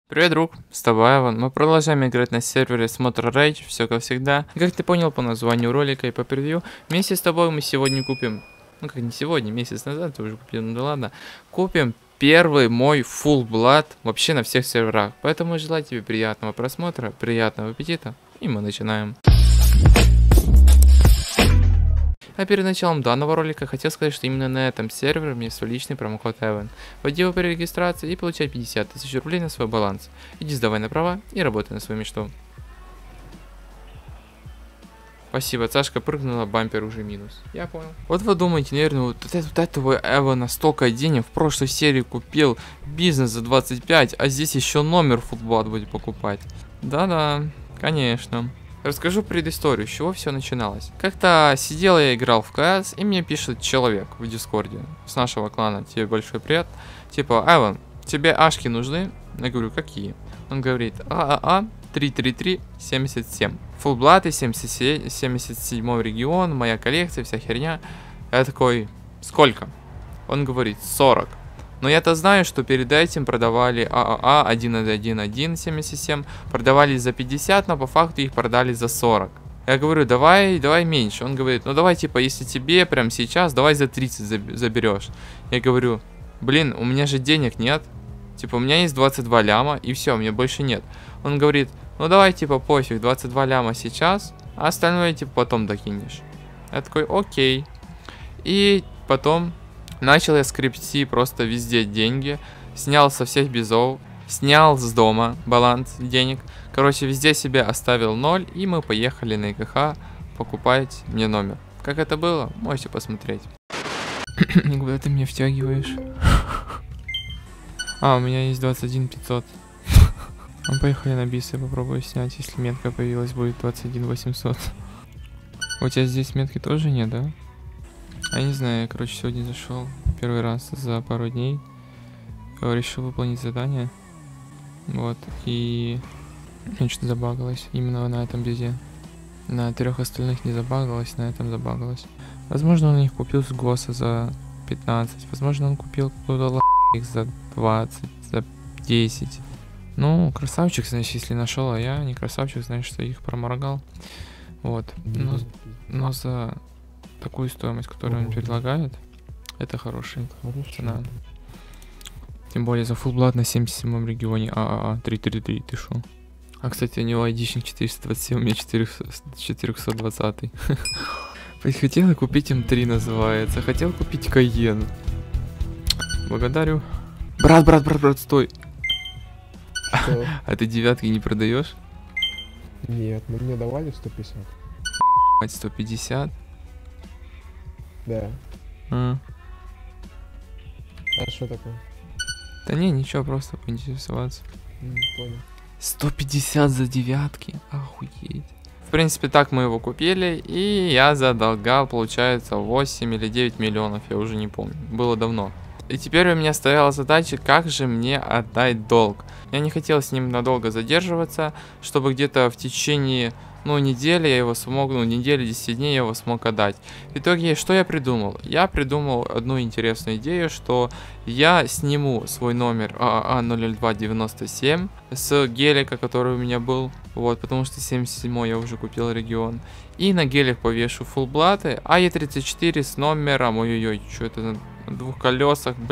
Привет, друг, с тобой Иван. Мы продолжаем играть на сервере Смотр Rage, все как всегда. И как ты понял по названию ролика и по превью, вместе с тобой мы сегодня купим, ну как не сегодня, месяц назад ты уже купил, ну да ладно, купим первый мой Full Blood вообще на всех серверах. Поэтому желаю тебе приятного просмотра, приятного аппетита, и мы начинаем. А перед началом данного ролика хотел сказать, что именно на этом сервере у меня свой личный промокод Evan. Вводи его при регистрации и получай 50 тысяч рублей на свой баланс. Иди сдавай на права и работай на свою мечту. Спасибо, Сашка прыгнула, бампер уже минус. Я понял. Вот вы думаете, наверное, вот этого Эвана столько денег в прошлой серии купил, бизнес за 25, а здесь еще номер Full Blood будет покупать. Да-да, конечно. Расскажу предысторию, с чего все начиналось. Как-то сидел я, играл в КС, и мне пишет человек в Дискорде с нашего клана, тебе большой привет. Типа, Эван, тебе ашки нужны? Я говорю, какие? Он говорит, ААА 33377. Full Blood и 77 регион, моя коллекция, вся херня. Я такой, сколько? Он говорит, 40. Но я-то знаю, что перед этим продавали ААА 111177, продавали за 50, но по факту их продали за 40. Я говорю, давай меньше. Он говорит, ну давай, типа, если тебе прям сейчас, давай за 30 заберешь. Я говорю, блин, у меня же денег нет. Типа, у меня есть 22 ляма, и все, у меня больше нет. Он говорит, ну давай, типа, пофиг, 22 ляма сейчас, а остальное, типа, потом докинешь. Я такой, окей. И потом... начал я скрипти просто везде деньги, снял со всех безов, снял с дома баланс денег. Короче, везде себе оставил 0, и мы поехали на ИКХ покупать мне номер. Как это было, можете посмотреть. Куда ты меня втягиваешь? А, у меня есть 21 500. Ну, поехали на бис, я попробую снять, если метка появилась, будет 21 800. У тебя здесь метки тоже нет, да? А я не знаю, я, короче, сегодня зашел первый раз за пару дней. Решил выполнить задание. Вот, и... что-то забагалось. Именно на этом бизе. На 3 остальных не забагалось, на этом забагалось. Возможно, он их купил с ГОСа за 15. Возможно, он купил какого-то их за 20, за 10. Ну, красавчик, значит, если нашел, а я не красавчик, значит, что их проморгал. Вот. Но за... такую стоимость, которую он предлагает, это хорошая цена. Тем более за Full Blood на 77 регионе ААА 333, ты шо? А, кстати, у него айдишник 427, у меня 420. Хотел купить М3 называется, хотел купить Кайен. Благодарю. Брат, стой. А ты девятки не продаешь? Нет, ну мне давали 150. 150? Да. А что такое? Да не, ничего, просто поинтересоваться. Понял. 150 за девятки, охуеть. В принципе, так мы его купили, и я задолгал, получается, 8 или 9 миллионов, я уже не помню, было давно. И теперь у меня стояла задача, как же мне отдать долг. Я не хотел с ним надолго задерживаться, чтобы где-то в течение, ну, недели я его смог, ну, недели, 10 дней я его смог отдать. В итоге, что я придумал? Я придумал одну интересную идею, что я сниму свой номер ААА 00297 с гелика, который у меня был, вот, потому что 77 я уже купил регион. И на гелик повешу Full Blood, а Е34 с номером, ой-ой-ой, что это на двух колесах, блин.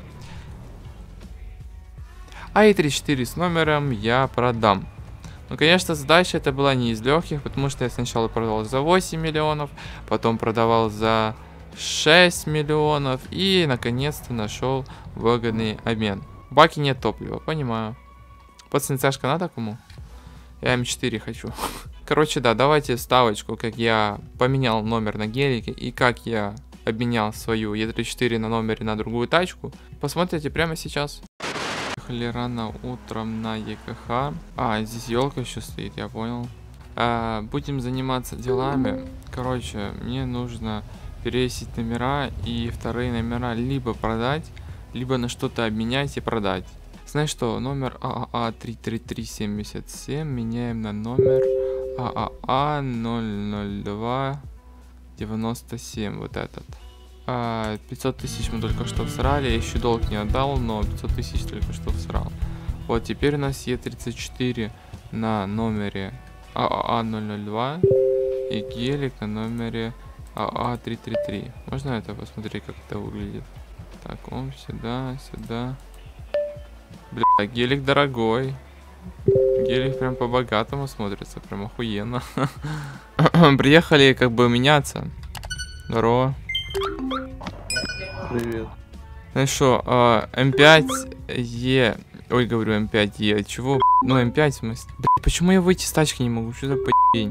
А Е34 с номером я продам. Ну, конечно, задача это была не из легких, потому что я сначала продавал за 8 миллионов, потом продавал за 6 миллионов и, наконец-то, нашел выгодный обмен. В баке нет топлива, понимаю. Пацанцашка надо кому? Я М4 хочу. Короче, да, давайте ставочку, как я поменял номер на гелике и как я обменял свою Е34 на номере на другую тачку. Посмотрите прямо сейчас. Ехали рано утром на ЕКХ. А, здесь елка еще стоит, я понял. Будем заниматься делами. Короче, мне нужно перевесить номера и вторые номера либо продать, либо на что-то обменять и продать. Знаешь что, номер ААА 33377 меняем на номер ААА 00297, вот этот. 500 тысяч мы только что всрали, я еще долг не отдал, но 500 тысяч только что всрал. Вот, теперь у нас Е34 на номере АА002 и гелик на номере АА333. Можно это посмотреть, как это выглядит? Так, он сюда, сюда. Бля, гелик дорогой. Гелик прям по-богатому смотрится, прям охуенно. Приехали как бы меняться. Здорово. Привет. Знаешь что, М5Е... Ой, говорю М5Е. Чего? Ну, М5 в смысле. Блядь, почему я выйти с тачки не могу? Что за поебень?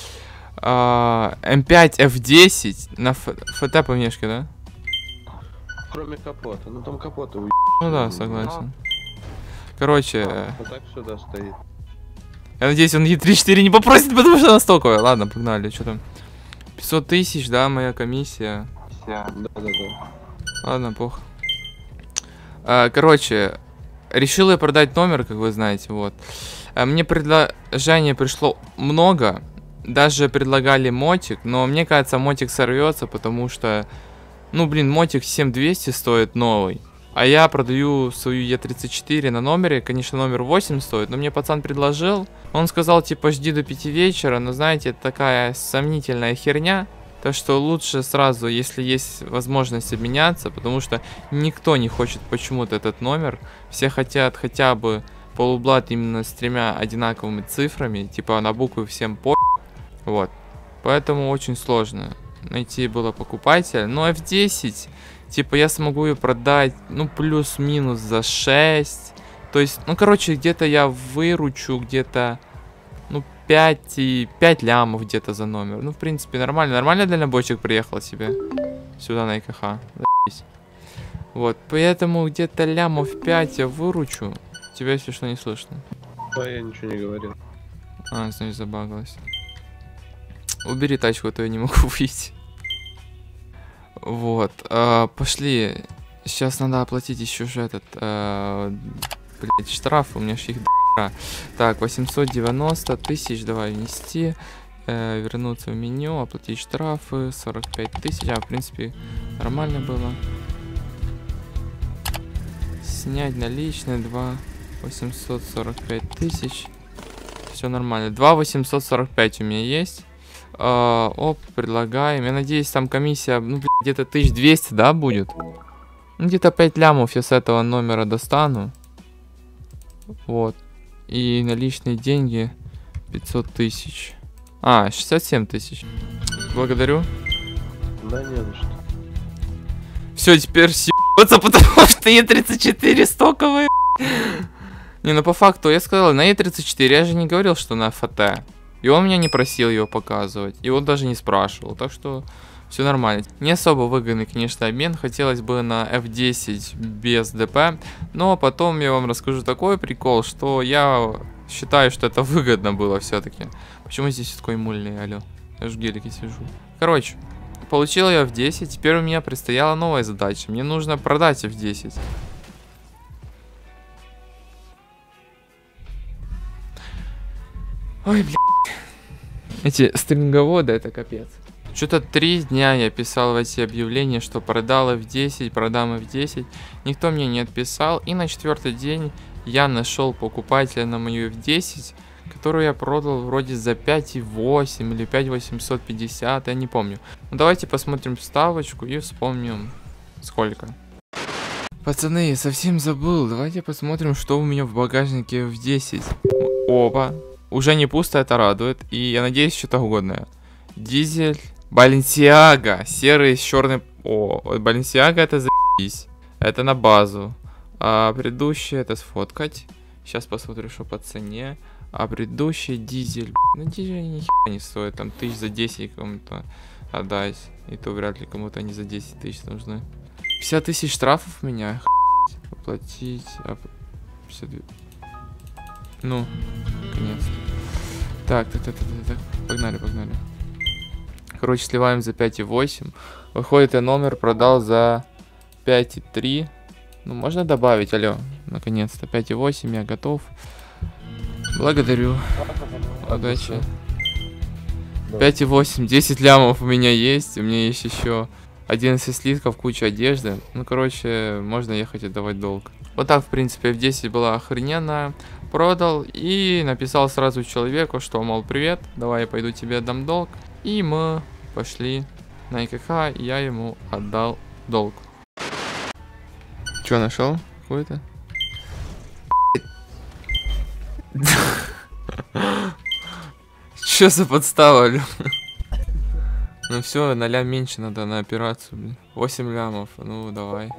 М5 F10 на ФТ по внешке, да? Кроме капота. Ну там капота у... Ну да, согласен. Короче... Вот так сюда стоит. Я надеюсь, он Е34 не попросит, потому что она стоковая. Ладно, погнали. Что там? 500 тысяч, да, моя комиссия. Да. Ладно, пох. Короче, решил я продать номер, как вы знаете, вот. Мне предложение пришло много. Даже предлагали мотик, но мне кажется, мотик сорвется, потому что... Ну, блин, мотик 7200 стоит новый. А я продаю свою Е34 на номере. Конечно, номер 8 стоит, но мне пацан предложил. Он сказал, типа, жди до 5 вечера. Но, знаете, это такая сомнительная херня. Так что лучше сразу, если есть возможность обменяться. Потому что никто не хочет почему-то этот номер. Все хотят хотя бы полублат именно с 3 одинаковыми цифрами. Типа, на буквы всем по... Вот. Поэтому очень сложно найти было покупателя. Но F10... Типа, я смогу ее продать, ну, плюс-минус за 6. То есть, ну, короче, где-то я выручу, где-то, ну, 5 лямов где-то за номер. Ну, в принципе, нормально. Нормально дальнобойщик приехал себе сюда на ИКХ. Заебись. Вот, поэтому где-то лямов 5 я выручу. Тебя, если что, не слышно. Да, я ничего не говорил. А, значит, забагалась. Убери тачку, а то я не могу выйти. Вот, пошли. Сейчас надо оплатить еще же этот, блять, штраф, у меня же их до***. Так, 890 тысяч, давай внести, вернуться в меню, оплатить штрафы, 45 тысяч, в принципе, нормально было. Снять наличные, 2 845 тысяч, все нормально, 2 845 у меня есть. Оп, предлагаем. Я надеюсь, там комиссия, ну, где-то 1200, да, будет? Ну, где-то 5 лямов я с этого номера достану. Вот. И наличные деньги 500 тысяч. 67 тысяч. Благодарю. Да, не за что. Все, теперь съебаться, потому что Е34 стоковые. Не, ну по факту, я сказал, на Е34, я же не говорил, что на ФТ. И он меня не просил его показывать. И он даже не спрашивал. Так что все нормально. Не особо выгодный, конечно, обмен. Хотелось бы на F10 без ДП. Но потом я вам расскажу такой прикол, что я считаю, что это выгодно было все-таки. Почему здесь такой мульный, алло? Я же в гелике сижу. Короче, получил я F10. Теперь у меня предстояла новая задача. Мне нужно продать F10. Ой, блядь. Эти стринговоды, это капец. Что-то 3 дня я писал в эти объявления, что продал F10, продам F10. Никто мне не отписал. И на 4-й день я нашел покупателя на мою F10, которую я продал вроде за 5,8 или 5,850, я не помню. Ну, давайте посмотрим ставочку и вспомним сколько. Пацаны, совсем забыл. Давайте посмотрим, что у меня в багажнике F10. Опа. Уже не пусто, это радует. И я надеюсь, что-то угодное. Дизель. Balenciaga. Серый с черным... О, Balenciaga это заебись. Это на базу. А предыдущий это сфоткать. Сейчас посмотрю, что по цене. А предыдущий дизель. Ну, дизель ни хера не стоит. Там 1000 за 10 кому-то отдать. И то вряд ли кому-то они за 10 тысяч нужны. 50 тысяч штрафов меня. Оплатить. 52. Ну, наконец-то. Так. Погнали. Короче, сливаем за 5,8. Выходит, я номер продал за 5,3. Ну, можно добавить, алло. Наконец-то. 5,8, я готов. Благодарю. Удачи. 5,8, 10 лямов у меня есть. У меня есть еще 11 слитков, куча одежды. Ну, короче, можно ехать отдавать долг. Вот так, в принципе, F10 была охрененная. Продал и написал сразу человеку, что, мол, привет, давай я пойду тебе отдам долг. И мы пошли на ИКХ, и я ему отдал долг. Чё, нашел? Какой-то? Чё за подстава, Алёна? Ну все, 0 меньше надо на операцию, блин. 8 лямов, ну давай.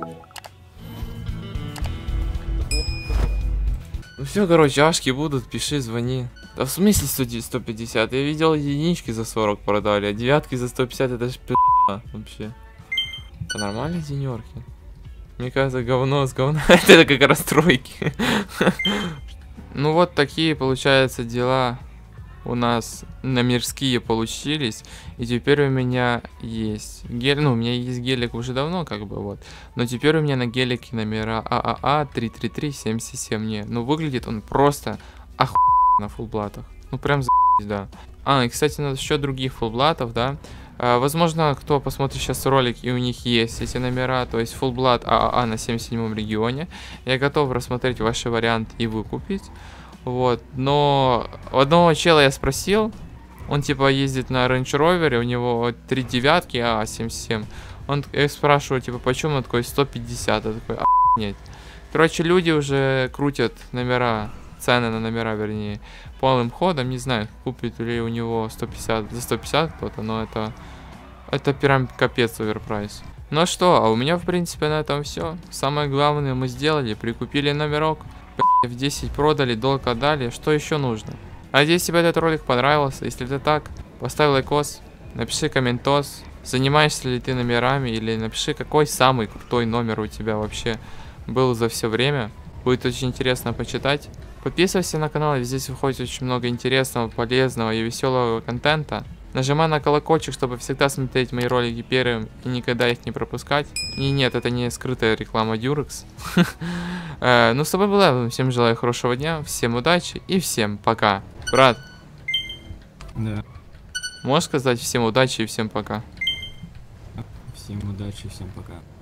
Ну все, короче, ашки будут, пиши, звони. Да в смысле 150? Я видел, единички за 40 продали, а девятки за 150 это ж пи***а вообще. Это нормальные денёрки. Мне кажется, говно с говна. Это как расстройки. Ну вот такие, получается, дела у нас номерские получились. И теперь у меня есть гелик. Ну, у меня есть гелик уже давно, как бы, вот. Но теперь у меня на гелике номера ААА 33377. Не, ну выглядит он просто охуенно на фулблатах. Ну прям за***ь, да. А, и, кстати, насчет других фулблатов, да. Возможно, кто посмотрит сейчас ролик, и у них есть эти номера, то есть фулблат ААА на 77-м регионе. Я готов рассмотреть ваши варианты и выкупить. Вот, но у одного чела я спросил, он типа ездит на Range Rover, у него 3 девятки, АА-77. Я спрашиваю, типа, почему? Он такой, 150. Я такой, охуеть. Короче, люди уже крутят номера, цены на номера, вернее, полным ходом. Не знаю, купит ли у него 150, за 150 кто-то, но это прям капец оверпрайс. Ну что, а у меня, в принципе, на этом все. Самое главное мы сделали, прикупили номерок. В 10 продали, долг отдали. Что еще нужно? Надеюсь, тебе этот ролик понравился. Если это так, поставь лайкос, напиши комментос. Занимаешься ли ты номерами, или напиши, какой самый крутой номер у тебя вообще был за все время. Будет очень интересно почитать. Подписывайся на канал, ведь здесь выходит очень много интересного, полезного и веселого контента. Нажимай на колокольчик, чтобы всегда смотреть мои ролики первым и никогда их не пропускать. И нет, это не скрытая реклама Durex. Ну, с тобой была. Всем желаю хорошего дня, всем удачи и всем пока. Брат. Да. Можешь сказать всем удачи и всем пока? Всем удачи, всем пока.